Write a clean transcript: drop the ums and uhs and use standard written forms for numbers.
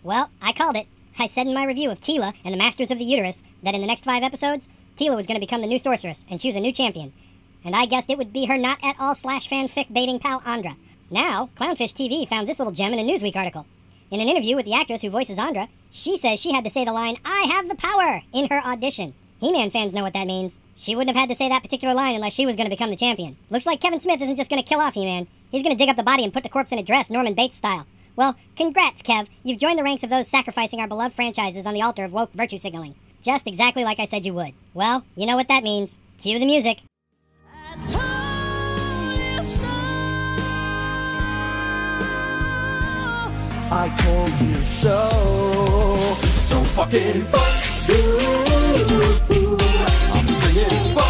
Well, I called it. I said in my review of Teela and the Masters of the Uterus that in the next 5 episodes, Teela was going to become the new sorceress and choose a new champion. And I guessed it would be her not at all slash fanfic baiting pal Andra. Now, Clownfish TV found this little gem in a Newsweek article. In an interview with the actress who voices Andra, she says she had to say the line, "I have the power," in her audition. He-Man fans know what that means. She wouldn't have had to say that particular line unless she was going to become the champion. Looks like Kevin Smith isn't just going to kill off He-Man. He's going to dig up the body and put the corpse in a dress, Norman Bates style. Well, congrats, Kev. You've joined the ranks of those sacrificing our beloved franchises on the altar of woke virtue signaling. Just exactly like I said you would. Well, you know what that means. Cue the music. I told you so. So fucking fuck you. I'm singing fuck.